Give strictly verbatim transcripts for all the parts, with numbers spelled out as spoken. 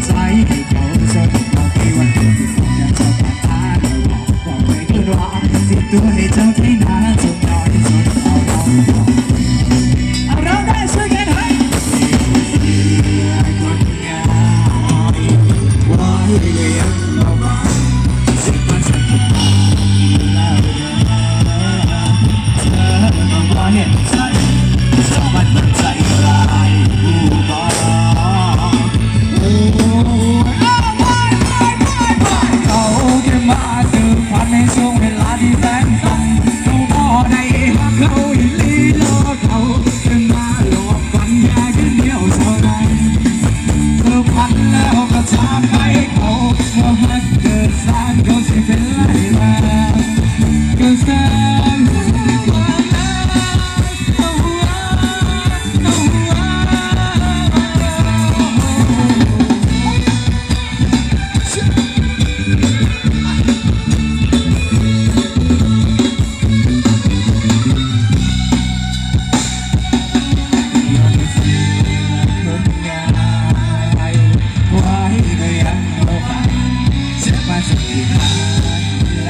ใจให้เขาสนบอกให้วันที่ผมอยากจะผ่านตาเราบอกบอกไม่เกินว่าสิตัวให้เจ้าแค่นาจนน้อยจนเอาเราเอาเราได้ช่วยกันให้คนงามว่าให้เลี้ยงเรามาสิบวันสักทีแล้วเธอต้องว่าเห็นใจสองวันมันใจร้ายกูบอกโอ้เขาแค่มาเติมพันในช่วงเวลาที่แสนสั้นเขาพอได้หักเขาอีลีโลเขาแค่มาหลอกฝันยาแค่เดียวเท่านั้นเธอพันแล้วก็ทำให้เขาว่าหักเกิดสร้างเขาสิเป็นไรมาก็แสนเ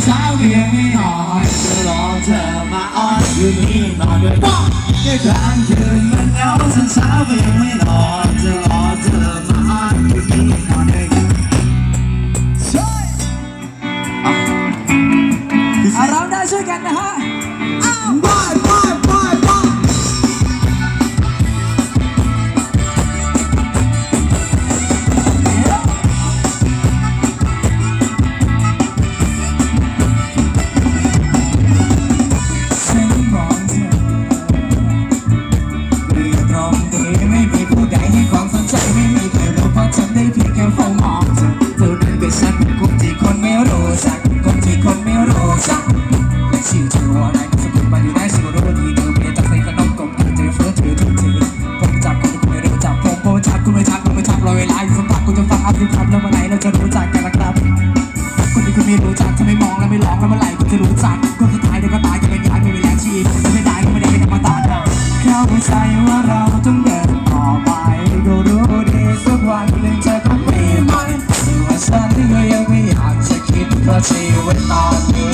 สาวๆก็ยังไม่นอนจะรอเธอมาอ้อนคืนนี้นอนด้วยกันแค่กลางคืนมันเหงาสาวๆก็ยังไม่นอนจะรอเธอมาอ้อนคืนนี้นอนด้วยกันเราได้ช่วยกันนะฮะบายบายบายบายฉันมองเธอเรียบร้อยดีไม่มีผู้ใดให้ความสนใจไม่มีใครรู้เพราะฉันได้เพียงแค่เฝ้ามองเธอเท่านั้นก็ฉันเป็นคนที่คนไม่รู้จักคนที่คนไม่รู้จักชื่อเธออะไรสกุลมาอยู่ได้สิ่งรู้ดีเธอเพียงแต่ใส่ขนมกบเธอเจอเฟื่องเธอทุกทีผมจับคุณคุณไม่รู้จักผมผมจับคุณไม่จับคุณไม่จับรอเวลาอยู่สักพักคุณจะฟังอัพสิครับแล้วเมื่อไหร่เราจะรู้จักกันนะครับคนที่คุณไม่รู้จักถ้าไม่มองแล้วไม่ลองแล้วเมื่อไหร่คุณจะรู้จักคนสุดท้ายเดี๋ยวก็ตายจะเป็นย้ายไม่มีแรงชีพจะไม่ได้ก็ไม่ได้เป็นธรรมดาเข้าใจว่าเราต้องเดินต่อไปก็รู้ดีสักวันหนึ่งเธอต้องไม่ไหวแต่ว่าฉันก็ยังไม่อยากจะคิดเพราะชีวิตตอนนี้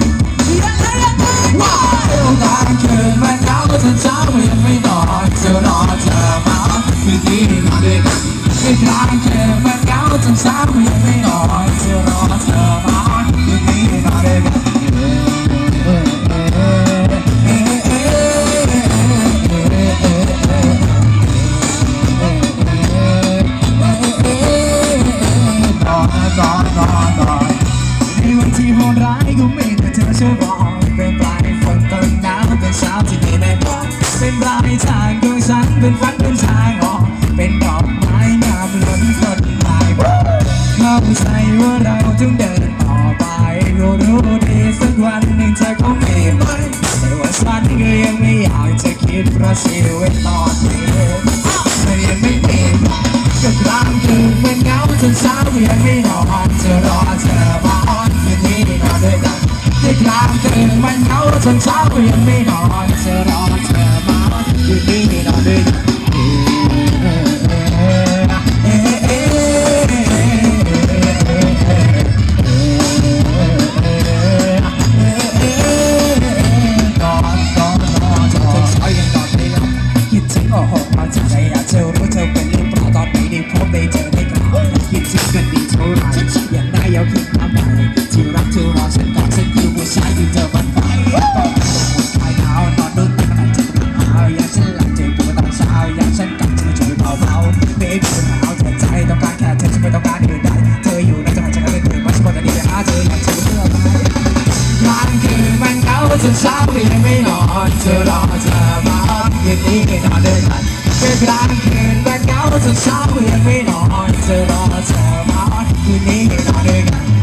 ว้าวกลางคืนมันเหงาจนเช้ายังไม่นอนจะรอเธอมาคืนนี้นอนด้วยกันกลางคืนมันเหงาจนเช้ายังไม่นอนจะรอเธอมาคืนนี้นอนด้วยกันในวันที่โหดร้ายก็มีแต่เธอช่วยบอกเป็นปลายฝนต้นหนาวเป็นเช้าที่มีแม่กองเป็นปลายทางของฉันเป็นฝันเป็นทางออกเป็นดอกไม้งามล้นต้นไม้เข้าใจว่าเราต้องเดินต่อไปก็รู้ดีสักวันหนึ่งเธอคงไม่ไปแต่ว่าฉันก็ยังไม่อยากจะคิดเพราะชีวิตตอนนี้เธอยังไม่มีก็กลางคืนมันเหงาจนเช้ายังไม่นอนจะรอเธอมาอ้อนคืนนี้นอนด้วยกันที่กลางคืนมันเหงาจนเช้ายังไม่นอนจะรอเธอมาอ้อนคืนนี้นอนด้วยกันคิดถึงโอ้โหมาจากไหนอยากเจอรู้เธอเป็นหรือเปล่าตอนไหนได้พบได้เจอได้กล่าวคิดถึงกันดีเท่าไรอยากได้ยาวคิดน้ำไปที่รักเธอรอฉันก่อนฉันคือผู้ชายที่เธอมันไปก็ไม่หนาวนอนดูตั้งแต่เธอตั้งหาวอยากฉันหลับเจ็บปวดตอนเช้าอยากฉันกลับเธอช่วยเบาเบาไม่ให้เธอหนาวเธอใจต้องการแค่เธอจะไม่ต้องการอื่นใดเธออยู่ในใจฉันก็เลยตื่นมาฉันก็จะดีไปหาเธออยากเธอเพื่อไปกลางคืนมันเหงาจนเช้ายังไม่นอนเธอรอเธอมาคืนนี้ไม่นอนด้วยกันกลางคืนมันเหงาจนเช้ายังไม่นอนจะรอเธอมาคืนนี้ไม่นอนด้วยกัน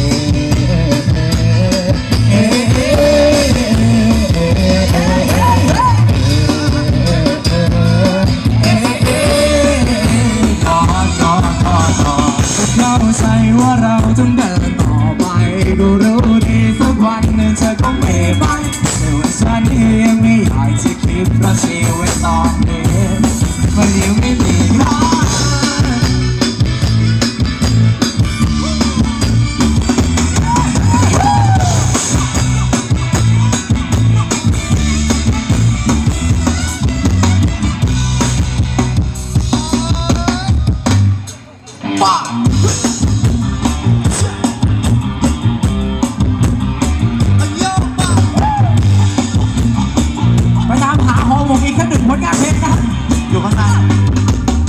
เข้าใจว่าเราต้องเดินต่อไปก็รู้ดีสักวันหนึ่งเธอคงไม่ไปแต่ว่าฉันเองไม่อยากจะคิดเพราะชีวิตตอนนี้มันยังไม่มีค่าไปตามหาของผมอีกแค่หนึ่งผลงานเพลงนะอยู่ข้างใน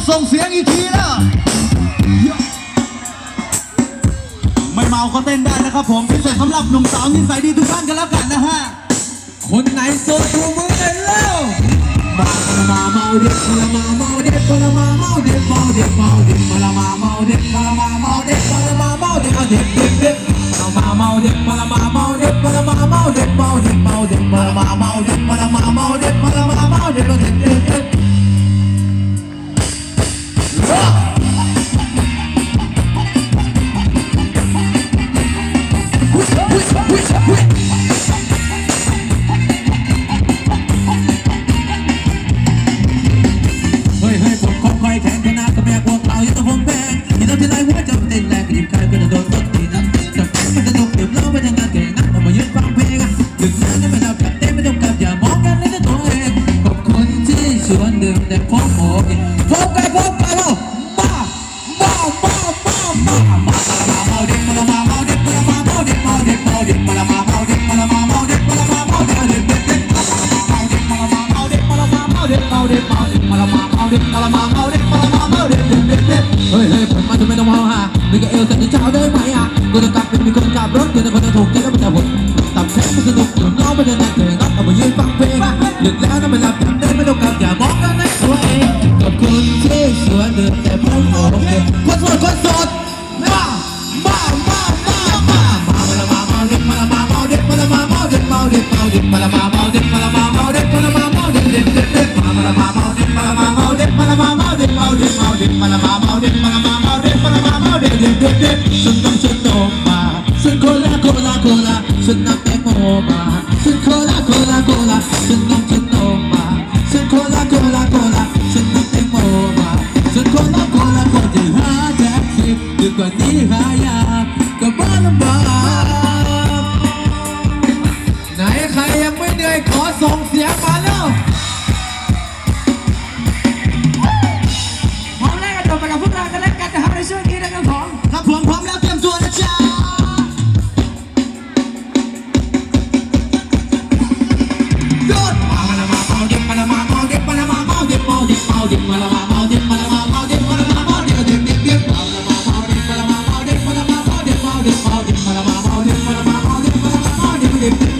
ส่งเสียงอีกทีนะไม่เมาก็เต้นได้นะครับผมพิเศษสำหรับหนุ่มสาวนิสัยดีทุกท่านกันแล้วกันนะฮะคนไหนโซดูมือเลยแล้วมามาเมาเด็กมามาเมาเด็กมามาเมาเด็กเมาเด็กเมาเด็กมามาเมาเด็กมามาเมาเด็กมามาเมาเด็กเด็กเด็กเด็กมาเมาเด็กมามาเมาเด็กมามาเมาเด็กเมาเด็กเมาเด็กมามาเมาเด็กมามาเมาเด็กมามาเมาเด็กเด็กเด็กเด็กแต่พบโอเคพบกันพบกันแล้วมามามามามามาเมาเด็กมาละมาเมาเด็กมาละมาเมาเด็กเมาเด็กเมาเด็กมาละมาเมาเด็กมาละมาเมาเด็กมาละมาเมาเด็กเด็กเด็กเด็กมาละมาเมาเด็กมาละมาเมาเด็กเมาเด็กเมาเด็กมาละมาเมาเด็กมาละมาเมาเด็กมาละมาเมาเด็กเด็กเด็กเด็กเฮ้ยเฮ้ยผมมาจะไม่ต้องเมาฮะมีแค่เอวแต่ที่เช้าได้ไหมอ่ะกูจะกลับเป็นมีคนขับรถกูจะคนจะถูกที่แล้วมันจะหดตับแข็งมันสนุกหนุนน้องไม่ได้นั่งเถิงนัดเอามายืนฟังเพลงดึกแล้วถ้าไม่หลับจำได้ไม่ต้องกลับอย่ามองกันในตัวเองขอบคุณที่สวนเดินแต่ผมโอเคคนโสดคนโสดมามามามามามาละมาเมาเด็กมาละมาเมาเด็กมาละมาเมาเด็กเมาเด็กเมาเด็กมาละมาเมาเด็กมาละมาเมาเด็กมาละมาเมาเด็กเด็กเด็กเด็กมาละมาเมาเด็กมาละมาเมาเด็กมาละมาเมาเด็กเมาเด็กเมาเด็กมาละมาเมาเด็กมาละมาเมาเด็กมาละมาเมาเด็กเด็กเด็กเด็กฉันต้องฉันโตมาฉันโคลาโคลาโคลาฉันนับแตงโมมาฉันโคลาโคลาโคลาฉันต้องฉันโตมาฉันโคลาโคลาโคลาฉันนับแตงโมมาฉันโคลาโคลาโคจะหาแท็กซี่ดึกกว่านี้หายากก็บ้าลำบากไหนใครยังไม่เหนื่อยขอส่งเสียงมาแล้วพร้อมแล้วกันต่อไปกับพวกเราจะเล่นกันนะครับในช่วงนี้นะครับผมครับผมพร้อมแล้วเตรียมตัวนะจ๊ะเด็กมาละมาเมาเด็กมาละมาเมาเด็กมาละมาเมาเด็กเด็กเด็กเด็กมาละมาเมาเด็กมาละมาเมาเด็กมาละมาเมาเด็กเมาเด็กเมาเด็กมาละมาเมาเด็กมาละมาเมาเด็กมาละมาเมาเด็กเด็กเด็ก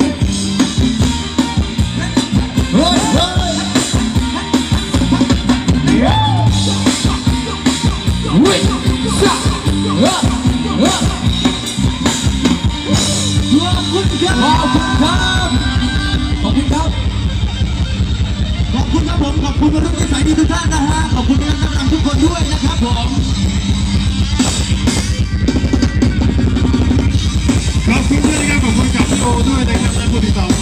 เฮ้ยเฮ้ยวิ่งซ่าเฮ้ยเฮ้ยขอบคุณครับขอบคุณครับขอบคุณครับขอบคุณครับผมขอบคุณรุ่นนิสัยดีทุกท่านนะฮะขอบคุณนักแสดงทุกคนด้วยนะครับผมขอบคุณด้วยนะครับขอบคุณกับพี่โอด้วยนะครับและผู้ติดต่อ